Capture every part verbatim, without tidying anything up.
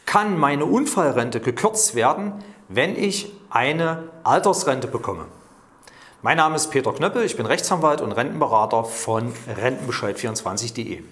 Kann meine Unfallrente gekürzt werden, wenn ich eine Altersrente bekomme? Mein Name ist Peter Knöppel, ich bin Rechtsanwalt und Rentenberater von Rentenbescheid vierundzwanzig punkt de.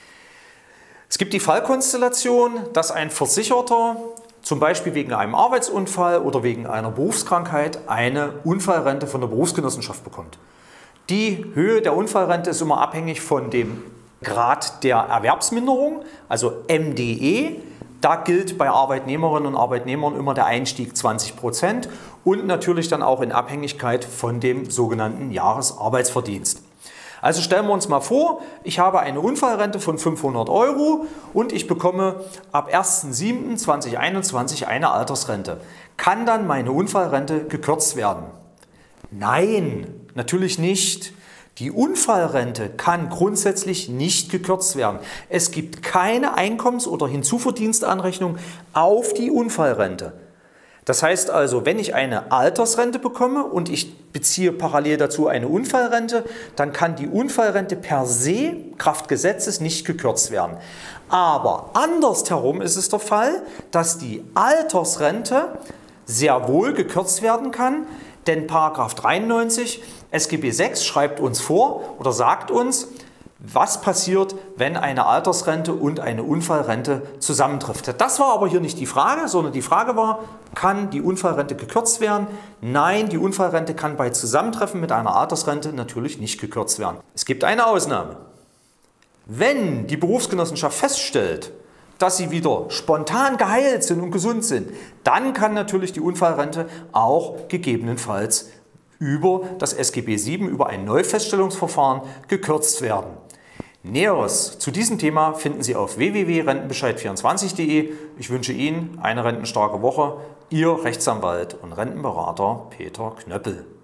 Es gibt die Fallkonstellation, dass ein Versicherter zum Beispiel wegen einem Arbeitsunfall oder wegen einer Berufskrankheit eine Unfallrente von der Berufsgenossenschaft bekommt. Die Höhe der Unfallrente ist immer abhängig von dem Grad der Erwerbsminderung, also M D E. Da gilt bei Arbeitnehmerinnen und Arbeitnehmern immer der Einstieg zwanzig Prozent und natürlich dann auch in Abhängigkeit von dem sogenannten Jahresarbeitsverdienst. Also stellen wir uns mal vor, ich habe eine Unfallrente von fünfhundert Euro und ich bekomme ab erster siebter zweitausendeinundzwanzig eine Altersrente. Kann dann meine Unfallrente gekürzt werden? Nein, natürlich nicht. Die Unfallrente kann grundsätzlich nicht gekürzt werden. Es gibt keine Einkommens- oder Hinzuverdienstanrechnung auf die Unfallrente. Das heißt also, wenn ich eine Altersrente bekomme und ich beziehe parallel dazu eine Unfallrente, dann kann die Unfallrente per se, Kraft Gesetzes, nicht gekürzt werden. Aber andersherum ist es der Fall, dass die Altersrente sehr wohl gekürzt werden kann, denn Paragraph dreiundneunzig S G B sechs schreibt uns vor oder sagt uns, was passiert, wenn eine Altersrente und eine Unfallrente zusammentrifft. Das war aber hier nicht die Frage, sondern die Frage war, kann die Unfallrente gekürzt werden? Nein, die Unfallrente kann bei Zusammentreffen mit einer Altersrente natürlich nicht gekürzt werden. Es gibt eine Ausnahme. Wenn die Berufsgenossenschaft feststellt, dass sie wieder spontan geheilt sind und gesund sind, dann kann natürlich die Unfallrente auch gegebenenfalls über das S G B sieben, über ein Neufeststellungsverfahren gekürzt werden. Näheres zu diesem Thema finden Sie auf w w w punkt rentenbescheid vierundzwanzig punkt de. Ich wünsche Ihnen eine rentenstarke Woche. Ihr Rechtsanwalt und Rentenberater Peter Knöppel.